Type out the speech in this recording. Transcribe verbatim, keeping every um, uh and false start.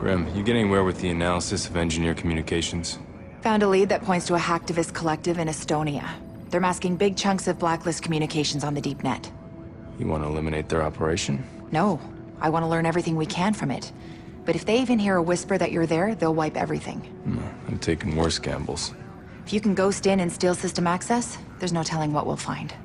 Grim, you get anywhere with the analysis of engineer communications? Found a lead that points to a hacktivist collective in Estonia. They're masking big chunks of Blacklist communications on the deep net. You want to eliminate their operation? No. I want to learn everything we can from it. But if they even hear a whisper that you're there, they'll wipe everything. Hmm, I'm taking worse gambles. If you can ghost in and steal system access, there's no telling what we'll find.